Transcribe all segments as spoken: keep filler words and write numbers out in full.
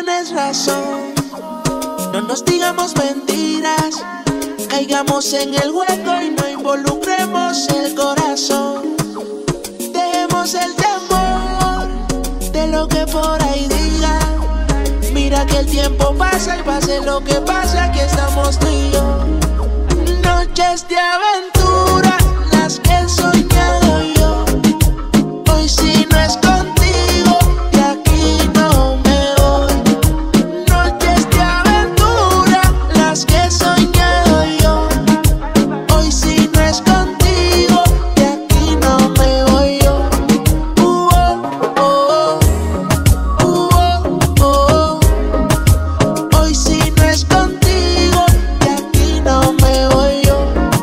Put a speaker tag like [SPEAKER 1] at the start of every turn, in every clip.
[SPEAKER 1] tienes razón. No nos digamos mentiras, caigamos en el hueco y no involucremos el corazón. Dejemos el temor de lo que por ahí digan. Mira que el tiempo pasa y pase lo que pase, aquí estamos tú y yo. Noches de aventura, las que he soñado yo. Hoy si no es contigo, de aquí no me voy. Noches de aventura, las que he soñado yo. Hoy si no es contigo, de aquí no me voy yo. Uh, oh, oh, uh, oh, oh. Hoy si no es contigo, de aquí no me voy yo.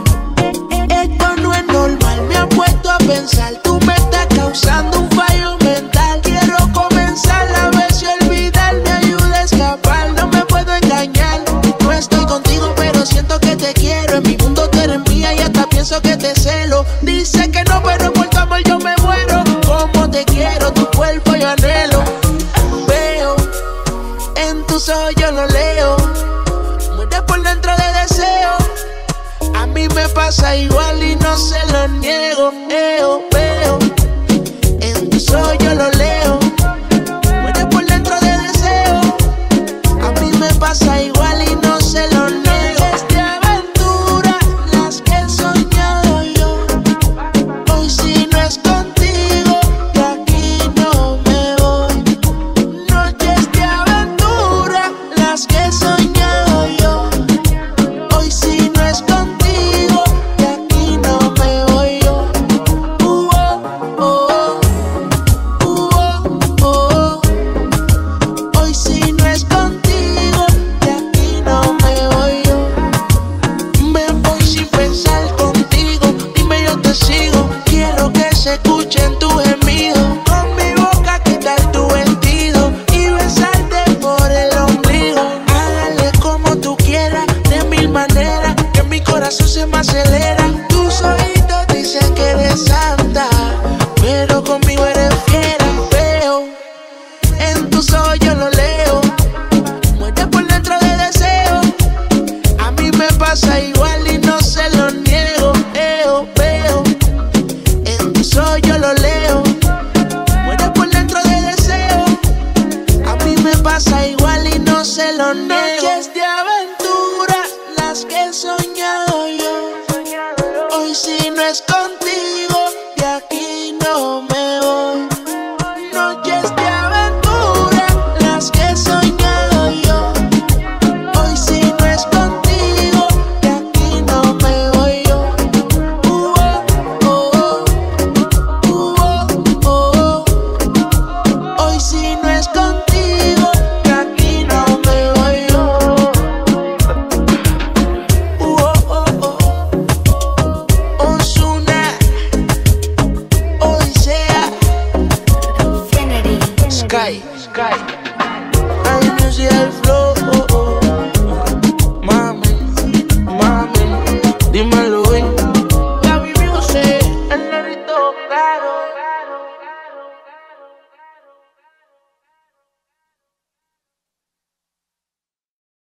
[SPEAKER 1] Esto no es normal, me han puesto a pensar. Tú me estás causando un fallo mental. Quiero comenzar a ver si olvidar me ayuda a escapar. No me puedo engañar, no estoy contigo pero siento que te quiero. En mi mundo tú eres mía y hasta pienso que te celo. Dice que no, pero por tu amor yo me muero. Como te quiero, tu cuerpo yo anhelo. Veo en tus ojos, yo lo leo. Mueres por dentro de deseo. A mí me pasa igual y no se lo niego. Eo, veo en tus ojos, yo lo leo. Mueres por dentro de deseo. A mí me pasa igual y no se lo niego. Noches de aventura, las que he soñado yo. Hoy si no es contigo, de aquí no me voy. Noches de aventura, las que he soñado yo. Hoy si no es contigo, de aquí no me voy yo. Uh, oh, oh, uh, oh, oh. Hoy si no es contigo, de aquí no me voy yo. Me voy sin pensar contigo, dime yo te sigo. Quiero que se escuchen tus gemidos. Con mi boca quitar tu vestido y besarte por el ombligo. Hágale como tú quieras, de mil maneras, que mi corazón se me acelera.